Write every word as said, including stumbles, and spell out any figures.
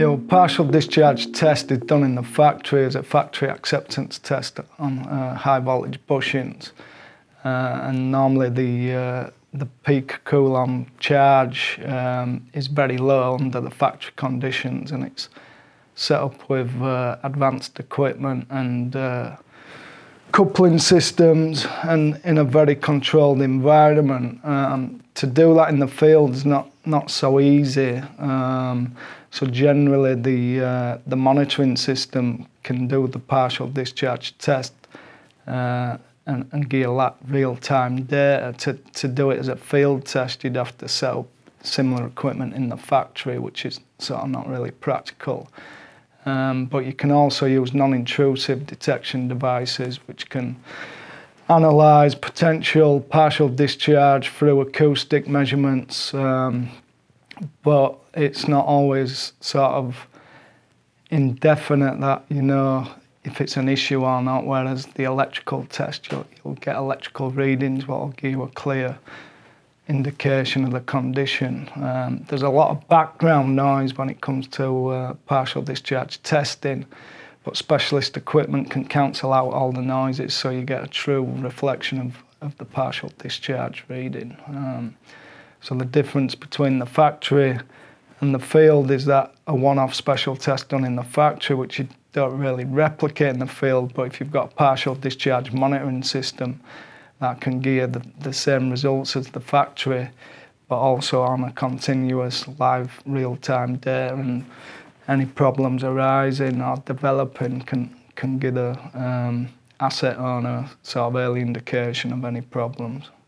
Your partial discharge test is done in the factory as a factory acceptance test on uh, high voltage bushings. Uh, and normally the, uh, the peak coulomb charge um, is very low under the factory conditions, and it's set up with uh, advanced equipment and uh, coupling systems and in a very controlled environment. Um, to do that in the field is not, not so easy. Um, so generally the, uh, the monitoring system can do the partial discharge test uh, and, and give a real-time data. To, to do it as a field test, you'd have to set up similar equipment in the factory, which is sort of not really practical. Um, but you can also use non-intrusive detection devices which can analyse potential partial discharge through acoustic measurements, um, but it's not always sort of indefinite that you know if it's an issue or not, whereas the electrical test, you'll, you'll get electrical readings what will give you a clear indication of the condition. Um, there's a lot of background noise when it comes to uh, partial discharge testing, but specialist equipment can cancel out all the noises so you get a true reflection of, of the partial discharge reading. Um, so the difference between the factory and the field is that a one-off special test done in the factory, which you don't really replicate in the field, but if you've got a partial discharge monitoring system, that can give you the, the same results as the factory, but also on a continuous live real-time data, and any problems arising or developing can, can give the um, asset owner sort of early indication of any problems.